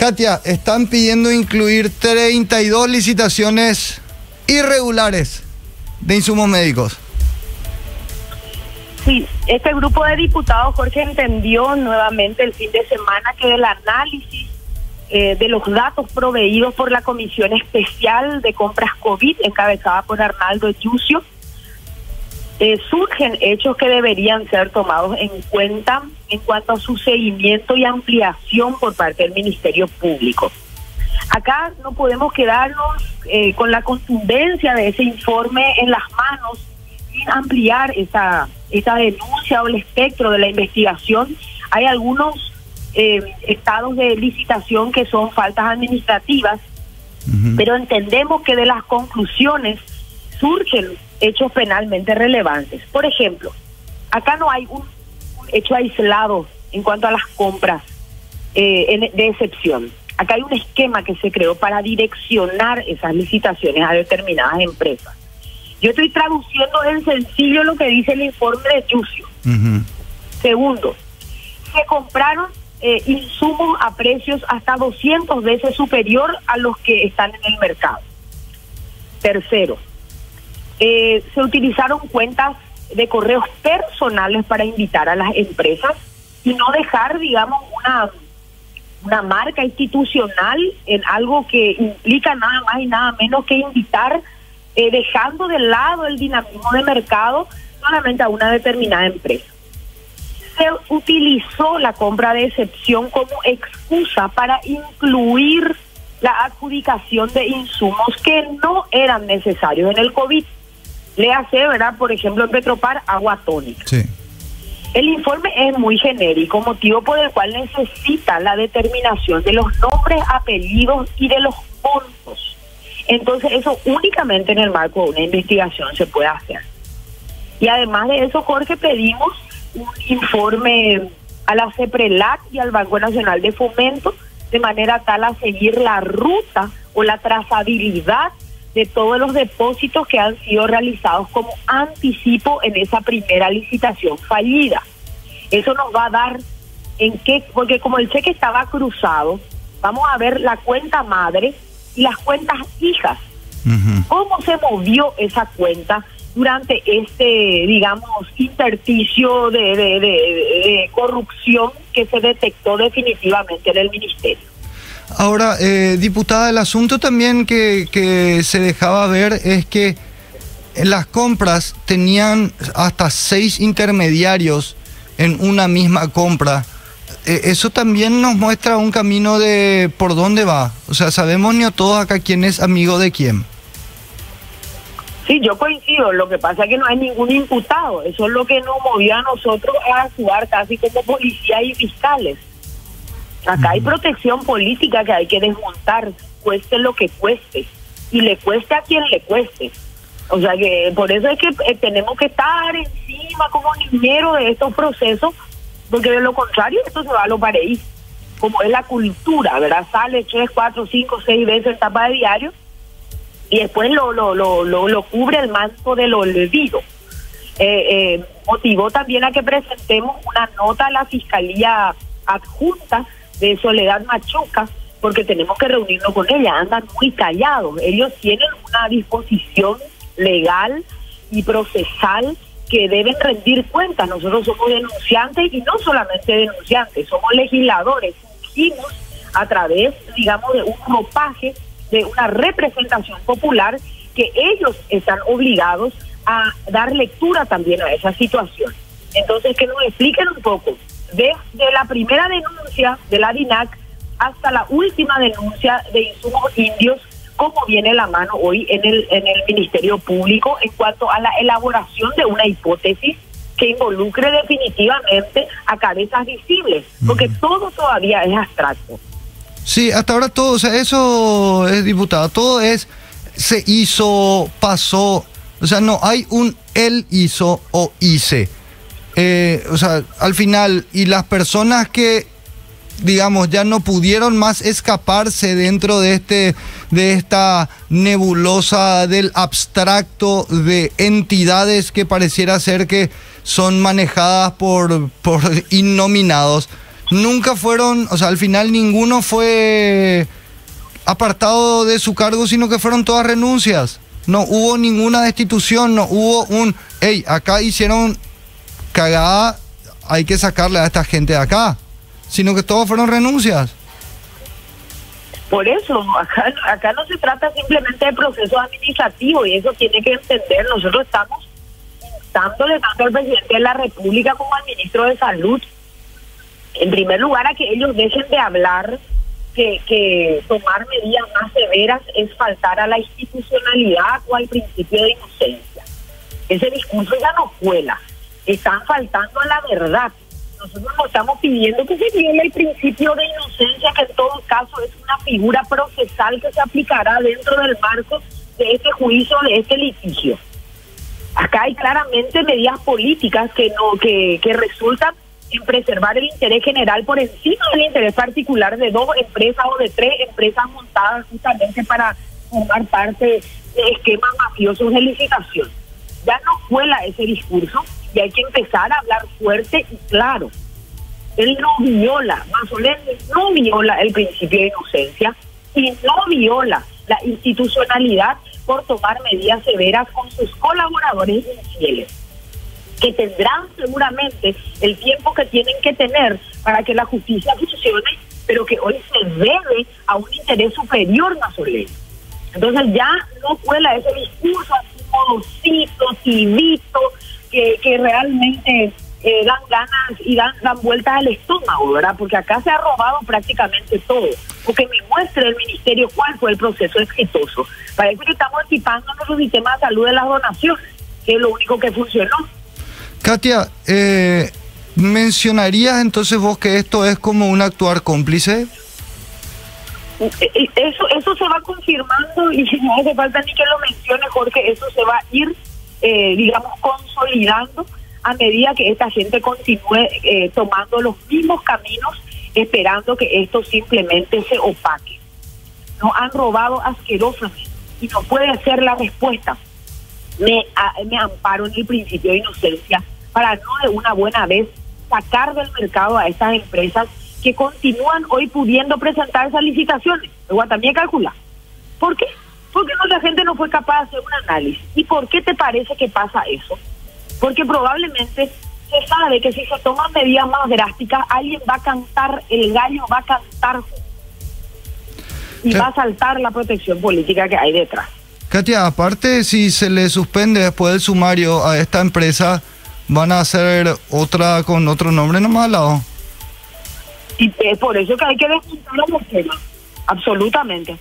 Katia, están pidiendo incluir 32 licitaciones irregulares de insumos médicos. Sí, este grupo de diputados, Jorge, entendió nuevamente el fin de semana que del análisis de los datos proveídos por la Comisión Especial de Compras COVID, encabezada por Arnaldo Yucio, surgen hechos que deberían ser tomados en cuenta en cuanto a su seguimiento y ampliación por parte del Ministerio Público. Acá no podemos quedarnos con la contundencia de ese informe en las manos sin ampliar esa denuncia o el espectro de la investigación. Hay algunos estados de licitación que son faltas administrativas, pero entendemos que de las conclusiones surgen hechos penalmente relevantes. Por ejemplo, acá no hay un hecho aislado en cuanto a las compras de excepción. Acá hay un esquema que se creó para direccionar esas licitaciones a determinadas empresas. Yo estoy traduciendo en sencillo lo que dice el informe de Yucio. Segundo, se compraron insumos a precios hasta 200 veces superior a los que están en el mercado. Tercero, se utilizaron cuentas de correos personales para invitar a las empresas y no dejar, digamos, una marca institucional en algo que implica nada más y nada menos que invitar, dejando de lado el dinamismo de mercado solamente a una determinada empresa. Se utilizó la compra de excepción como excusa para incluir la adjudicación de insumos que no eran necesarios en el COVID. Léase, ¿verdad? Por ejemplo, en Petropar, agua tónica. Sí. El informe es muy genérico, motivo por el cual necesita la determinación de los nombres, apellidos y de los montos. Entonces, eso únicamente en el marco de una investigación se puede hacer. Y además de eso, Jorge, pedimos un informe a la CEPRELAC y al Banco Nacional de Fomento, de manera tal a seguir la ruta o la trazabilidad de todos los depósitos que han sido realizados como anticipo en esa primera licitación fallida. Eso nos va a dar en qué, porque como el cheque estaba cruzado, vamos a ver la cuenta madre y las cuentas hijas. ¿Cómo se movió esa cuenta durante este, digamos, intersticio de corrupción que se detectó definitivamente en el ministerio? Ahora, diputada, el asunto también que se dejaba ver es que las compras tenían hasta 6 intermediarios en una misma compra. Eso también nos muestra un camino de por dónde va. O sea, sabemos ni a todos acá quién es amigo de quién. Sí, yo coincido. Lo que pasa es que no hay ningún imputado. Eso es lo que nos movió a nosotros a actuar casi como policías y fiscales. Acá hay protección política que hay que desmontar, cueste lo que cueste, y le cueste a quien le cueste. O sea que por eso es que tenemos que estar encima como niñero de estos procesos, porque de lo contrario esto se va a lo pareí, como es la cultura, ¿verdad? Sale 3, 4, 5, 6 veces en tapa de diario y después lo cubre el manto del olvido. Motivó también a que presentemos una nota a la Fiscalía Adjunta de Soledad Machuca, porque tenemos que reunirnos con ella. Andan muy callados. Ellos tienen una disposición legal y procesal que deben rendir cuentas. Nosotros somos denunciantes y no solamente denunciantes, somos legisladores. Fungimos a través, digamos, de un ropaje, de una representación popular, que ellos están obligados a dar lectura también a esa situación. Entonces, que nos expliquen un poco, desde la primera denuncia de la DINAC hasta la última denuncia de insumos indios, cómo viene la mano hoy en el Ministerio Público en cuanto a la elaboración de una hipótesis que involucre definitivamente a cabezas visibles, porque todo todavía es abstracto. Sí, hasta ahora todo, o sea, eso es, diputada, todo es, se hizo, pasó, o sea, no hay un él hizo o hice. O sea, al final, y las personas que, digamos, ya no pudieron más escaparse dentro de esta nebulosa del abstracto de entidades que pareciera ser que son manejadas por innominados, nunca fueron, o sea, al final ninguno fue apartado de su cargo, sino que fueron todas renuncias. No hubo ninguna destitución, no hubo hey, acá hicieron cagada, hay que sacarle a esta gente de acá, sino que todos fueron renuncias. Por eso, acá no se trata simplemente de procesos administrativos, y eso tiene que entender. Nosotros estamos dándole tanto al presidente de la República como al ministro de Salud, en primer lugar, a que ellos dejen de hablar que tomar medidas más severas es faltar a la institucionalidad o al principio de inocencia. Ese discurso ya no cuela. Están faltando a la verdad. Nosotros no estamos pidiendo que se viole el principio de inocencia, que en todo caso es una figura procesal que se aplicará dentro del marco de este juicio, de este litigio. Acá hay claramente medidas políticas que resultan en preservar el interés general por encima del interés particular de 2 empresas o de 3 empresas montadas justamente para formar parte de esquemas mafiosos de licitación. Ya no cuela ese discurso y hay que empezar a hablar fuerte y claro. Él no viola, Mazzoleni no viola el principio de inocencia y no viola la institucionalidad por tomar medidas severas con sus colaboradores infieles, que tendrán seguramente el tiempo que tienen que tener para que la justicia funcione, pero que hoy se debe a un interés superior, Mazzoleni. Entonces ya no cuela ese discurso así modosito, tibito, que realmente dan ganas y dan vueltas al estómago, ¿verdad? Porque acá se ha robado prácticamente todo. O que me muestre el ministerio cuál fue el proceso exitoso. Parece que estamos equipando nuestro sistema de salud de las donaciones, que es lo único que funcionó. Katia, ¿mencionarías entonces vos que esto es como un actuar cómplice? Eso se va confirmando y no hace falta ni que lo mencione, Jorge. Eso se va a ir, digamos, consolidando a medida que esta gente continúe tomando los mismos caminos, esperando que esto simplemente se opaque. Nos han robado asquerosamente y no puede ser la respuesta. Me amparo en el principio de inocencia para no de una buena vez sacar del mercado a estas empresas que continúan hoy pudiendo presentar esas licitaciones. Luego también calcula. ¿Por qué? Porque la gente no fue capaz de hacer un análisis. ¿Y por qué te parece que pasa eso? Porque probablemente se sabe que si se toman medidas más drásticas, alguien va a cantar, el gallo va a cantar y va a saltar la protección política que hay detrás. Katia, aparte, si se le suspende después del sumario a esta empresa, van a hacer otra con otro nombre nomás al lado. Y es por eso que hay que desmontar los temas, absolutamente.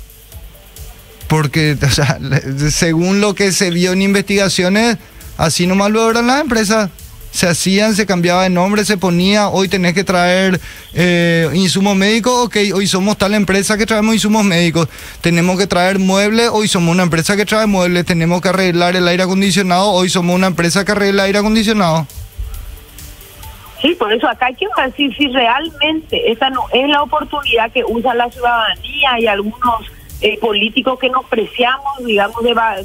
Porque, o sea, según lo que se vio en investigaciones, así nomás lo eran las empresas. Se hacían, se cambiaba de nombre, se ponía, hoy tenés que traer insumos médicos, ok, hoy somos tal empresa que traemos insumos médicos, tenemos que traer muebles, hoy somos una empresa que trae muebles, tenemos que arreglar el aire acondicionado, hoy somos una empresa que arregla el aire acondicionado. Sí, por eso acá hay que decir si realmente esa no es la oportunidad que usa la ciudadanía y algunos políticos que nos preciamos, digamos,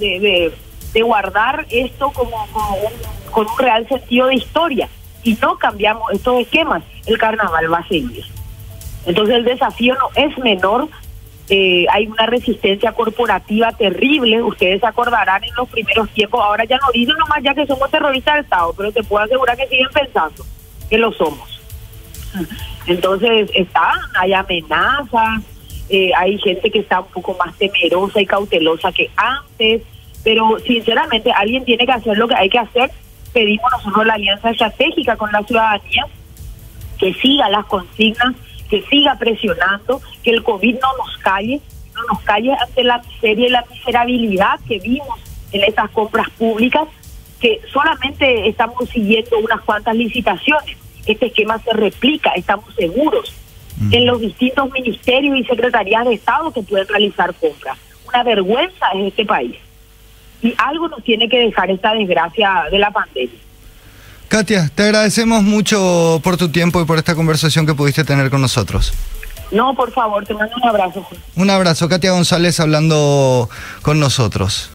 de guardar esto con un real sentido de historia, y no cambiamos estos esquemas, el carnaval va a seguir. Entonces el desafío no es menor, hay una resistencia corporativa terrible, ustedes se acordarán en los primeros tiempos, ahora ya no dicen nomás ya que somos terroristas del Estado, pero te puedo asegurar que siguen pensando que lo somos. Entonces hay amenazas, hay gente que está un poco más temerosa y cautelosa que antes, pero sinceramente alguien tiene que hacer lo que hay que hacer. Pedimos nosotros la alianza estratégica con la ciudadanía, que siga las consignas, que siga presionando, que el COVID no nos calle ante la miseria y la miserabilidad que vimos en estas compras públicas, que solamente estamos siguiendo unas cuantas licitaciones. Este esquema se replica, estamos seguros, en los distintos ministerios y secretarías de Estado que pueden realizar compras. Una vergüenza es este país. Y algo nos tiene que dejar esta desgracia de la pandemia. Katia, te agradecemos mucho por tu tiempo y por esta conversación que pudiste tener con nosotros. No, por favor, te mando un abrazo. Un abrazo, Katia González hablando con nosotros.